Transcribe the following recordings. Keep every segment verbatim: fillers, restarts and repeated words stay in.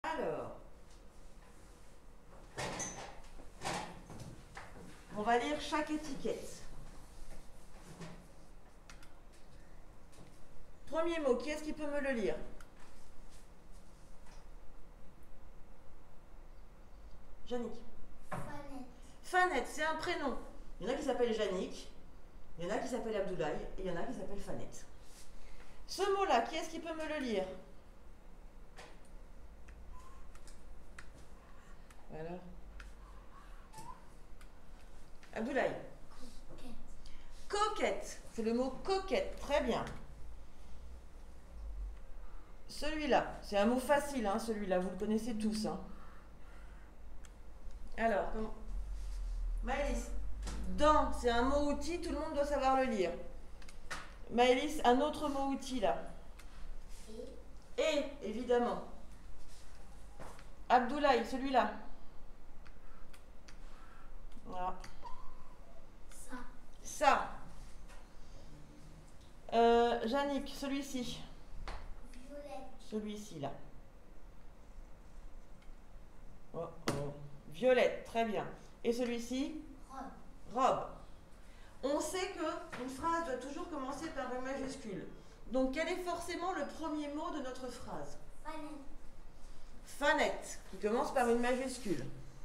Alors, on va lire chaque étiquette. Premier mot, qui est-ce qui peut me le lire? Yannick. Fanette. Fanette, c'est un prénom. Il y en a qui s'appellent Yannick, il y en a qui s'appellent Abdoulaye, et il y en a qui s'appellent Fanette. Ce mot-là, qui est-ce qui peut me le lire? Voilà. Abdoulaye. Coquette. Coquette, c'est le mot coquette, très bien. Celui-là, c'est un mot facile, hein, celui-là, vous le connaissez tous. Hein. Alors, comment... Maëlys, dans, c'est un mot outil, tout le monde doit savoir le lire. Maëlys, un autre mot outil là. Et. Et, évidemment. Abdoulaye, celui-là. Voilà. Ça. Ça. Euh, Yannick, celui-ci. Violette. Celui-ci là. Oh, oh. Violette, très bien. Et celui-ci? Robe. Robe. On sait qu'une phrase doit toujours commencer par une majuscule. Donc, quel est forcément le premier mot de notre phrase? Fanette. Fanette, qui commence par une majuscule.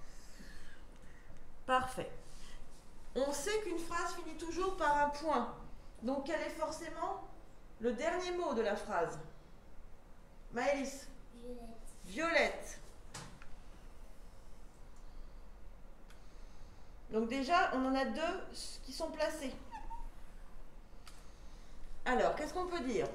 Parfait. On sait qu'une phrase finit toujours par un point. Donc, quel est forcément le dernier mot de la phrase? Maëlys? Violette. Violette. Donc déjà, on en a deux qui sont placés. Alors, qu'est-ce qu'on peut dire?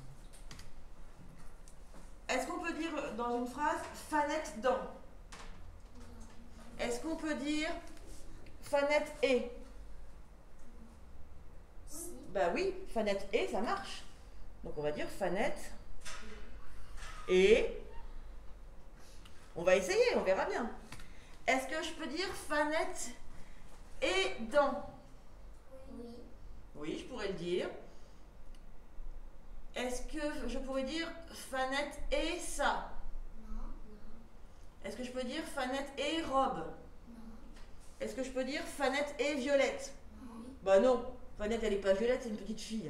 Est-ce qu'on peut dire dans une phrase « Fanette dans » ? Est-ce qu'on peut dire « Fanette et » ? Oui. Ben oui, Fanette et, ça marche. Donc on va dire « Fanette et ». On va essayer, on verra bien. Est-ce que je peux dire « Fanette et dans » ? Oui. Oui, je pourrais le dire. Est-ce que je pourrais dire Fanette et ça? Non. Non. Est-ce que je peux dire Fanette et robe? Non. Est-ce que je peux dire Fanette et violette? Oui. Bah non, Fanette elle n'est pas violette, c'est une petite fille.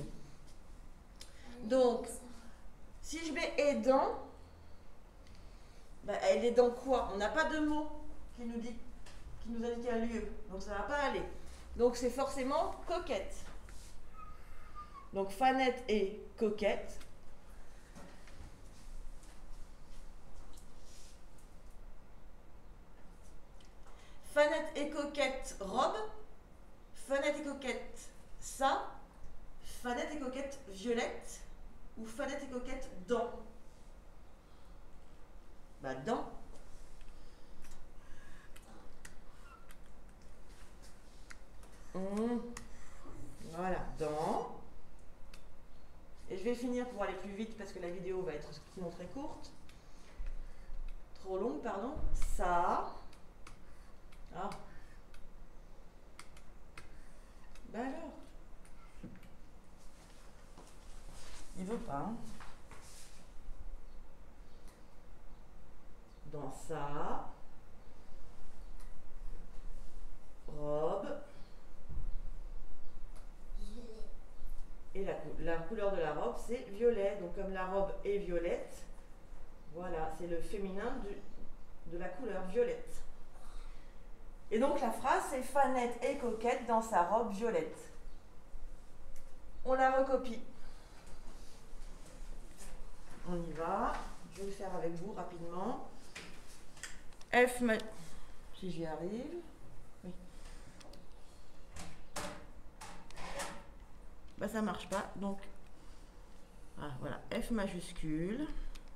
Donc, si je mets et dans, bah, elle est dans quoi? On n'a pas de mot qui nous dit, qui nous indique un lieu, donc ça ne va pas aller. Donc c'est forcément coquette. Donc Fanette et coquette. Fanette et coquette robe. Fanette et coquette ça. Fanette et coquette violette. Ou Fanette et coquette dans. Bah dans. Mmh. Voilà, dans. Et je vais finir pour aller plus vite parce que la vidéo va être sinon très courte. Trop longue, pardon. Ça. Ah. Ben alors. Il veut pas. Hein. Dans ça. Robe. Et la, la couleur de la robe, c'est violet. Donc comme la robe est violette, voilà, c'est le féminin du, de la couleur violette. Et donc la phrase, c'est Fanette est coquette dans sa robe violette. On la recopie. On y va. Je vais le faire avec vous rapidement. F, ma... si j'y arrive. Oui. Bah ça marche pas, donc ah, voilà, F majuscule.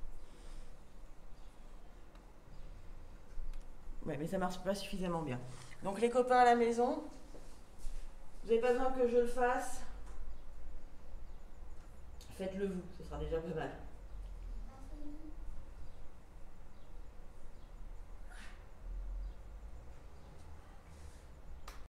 Ouais, mais ça marche pas suffisamment bien. Donc les copains à la maison, vous n'avez pas besoin que je le fasse. Faites-le vous, ce sera déjà pas mal.